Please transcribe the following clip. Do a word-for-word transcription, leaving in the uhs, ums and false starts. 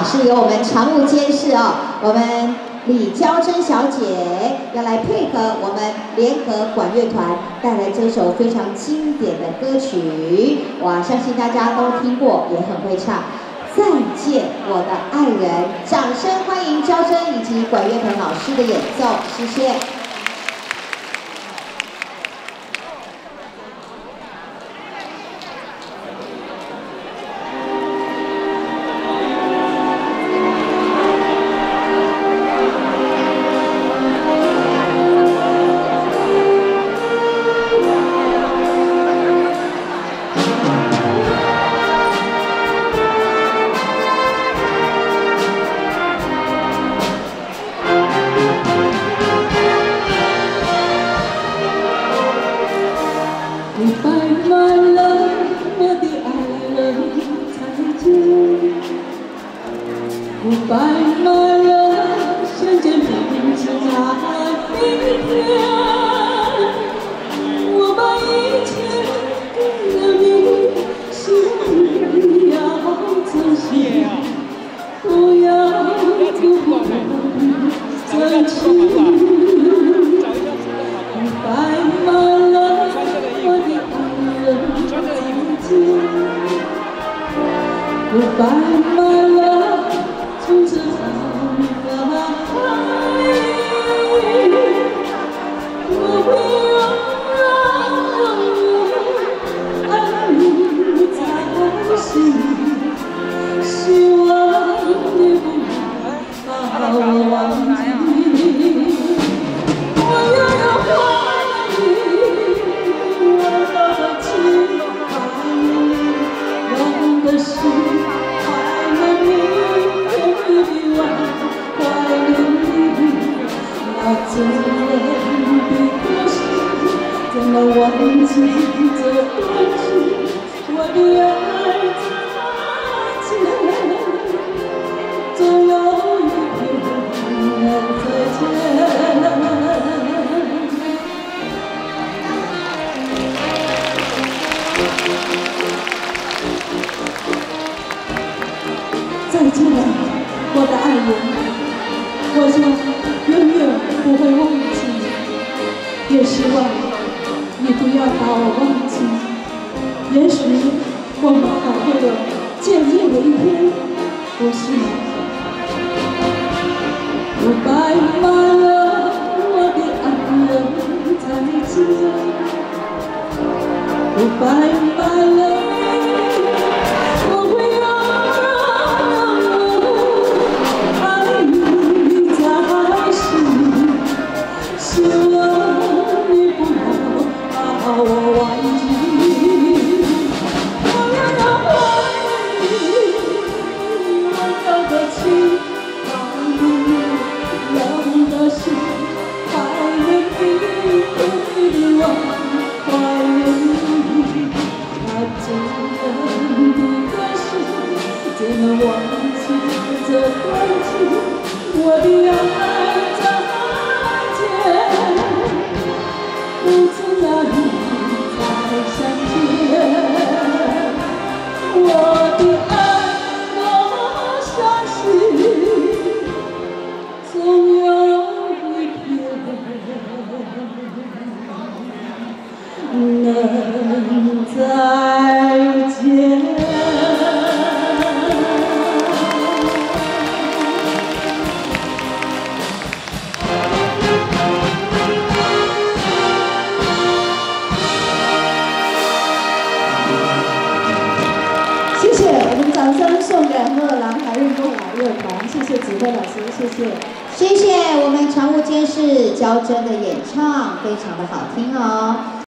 是由我们常务监事哦，我们李娇珍小姐要来配合我们联合管乐团带来这首非常经典的歌曲。哇，相信大家都听过，也很会唱。再见，我的爱人！掌声欢迎娇珍以及管乐团老师的演奏，谢谢。 Goodbye, my love， 我的爱人，再见。Goodbye, my love， 相见并是那一天。我把一切给了你，希望你要珍惜，不要辜负真情。Goodbye, my love。 Goodbye, my love， 从此长大海，我会永远爱你在心，希望你不要把我忘记。我要要怀你，我的情怀你，我的心。 怎么的可惜，怎么忘记这段情？我的爱再见，总有一天再见。再见，我的爱人，我想。 永远不会忘记，也希望你不要把我忘记。也许我们还会有见面的一天，不是吗 ？Goodbye, my love， 我的爱人，再见。Goodbye, my love。 怎么忘记这段情？我的爱再见，不知哪里再相见。我的爱，我相信，总有一天能再见。 掌声送给贺兰海运动管乐团，谢谢指挥老师，谢谢， 谢谢我们常务监事娇珍的演唱，非常的好听哦。